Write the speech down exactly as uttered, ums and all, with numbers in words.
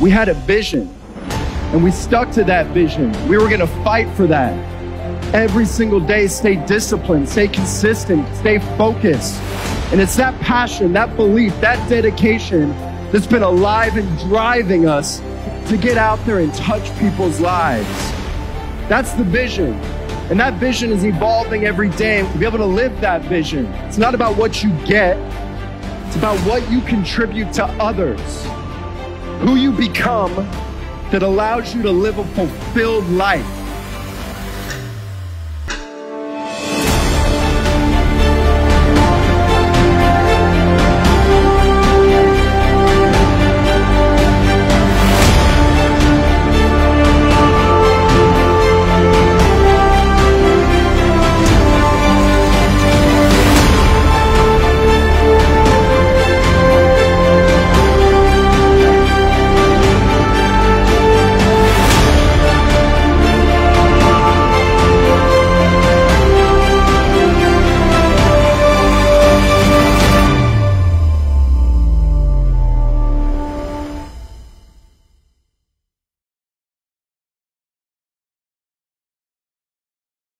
We had a vision, and we stuck to that vision. We were going to fight for that. Every single day, stay disciplined, stay consistent, stay focused. And it's that passion, that belief, that dedication that's been alive and driving us to get out there and touch people's lives. That's the vision. And that vision is evolving every day. And to be able to live that vision, it's not about what you get, it's about what you contribute to others. Who you become that allows you to live a fulfilled life.